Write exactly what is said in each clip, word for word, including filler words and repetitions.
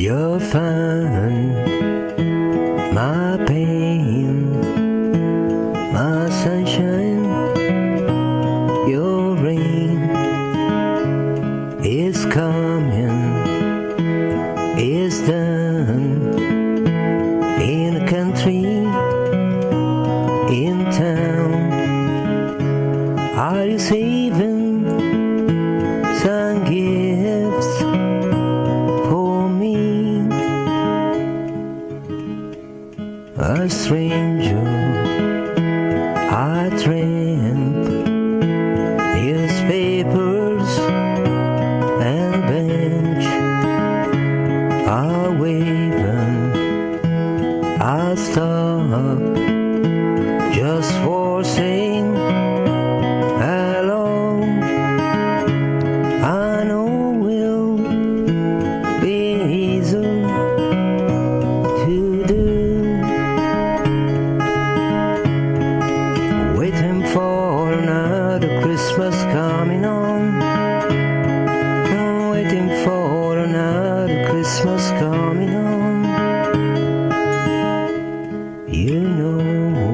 You're fine, my pain, my sunshine, your rain is coming, is done, in the country, in town. Are you saving some gifts for me? A stranger, a tramp, newspapers and bench are waving. I'll stop just for saying hello. I know will be easy to do. Waiting for another Christmas coming on. Waiting for another Christmas coming on. You know,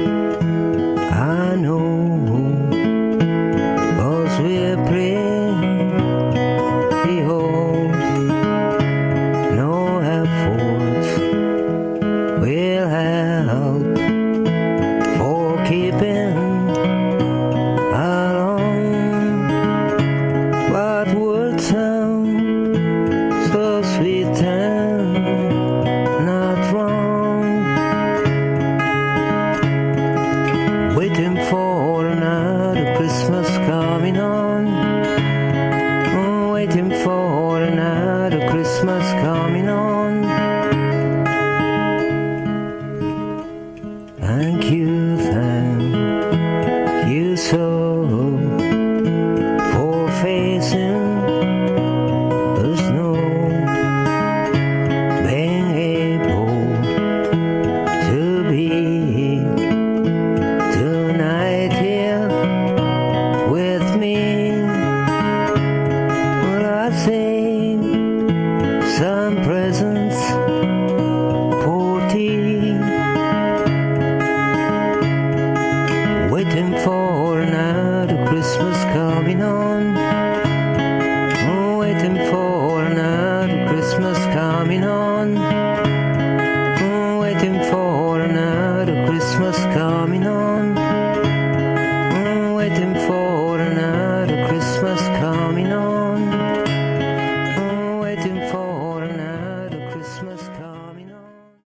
I know, 'cause we're pretty old. No effort will help for keeping along. What would sound so sweet and not wrong? Waiting for another Christmas coming on. Waiting for another Christmas coming on. Thank you, thank you so for facing the snow, being able to be tonight here with me. Well, I saved some presents for tea. Waiting for another Christmas coming on.